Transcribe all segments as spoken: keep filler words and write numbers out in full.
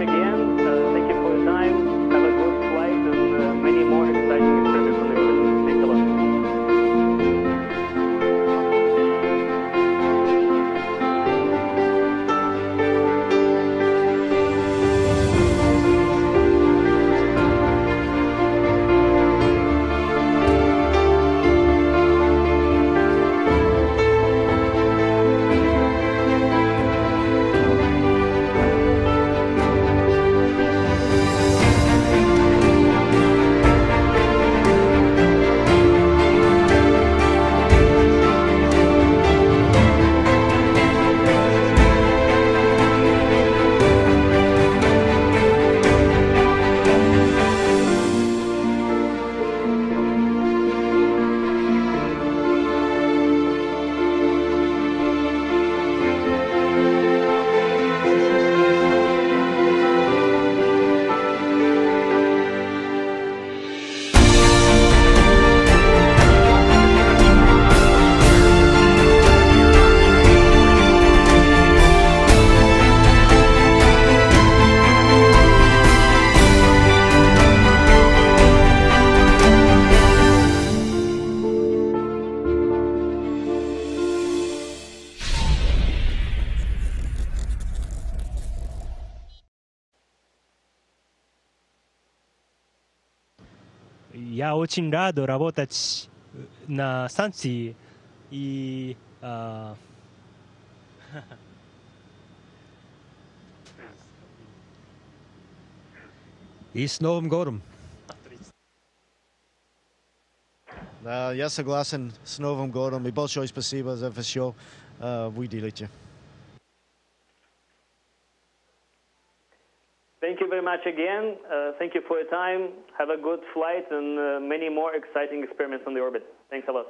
again. Uh, thank you for your time. Have a good flight and uh, many more exciting experiments on the orbit. Thanks a lot. Я очень рад работать на станции и а, И с Новым годом. Да, я согласен с Новым годом. И большое спасибо за все. Вы делаете. Thank you very much again. Uh, thank you for your time. Have a good flight and uh, many more exciting experiments on the orbit. Thanks a lot.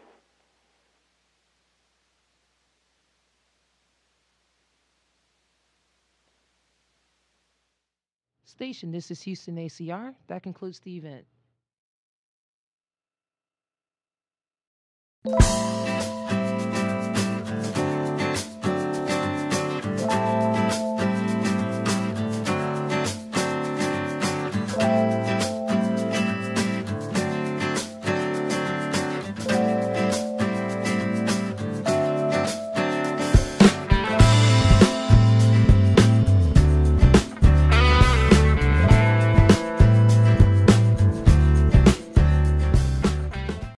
Station, this is Houston A C R. That concludes the event.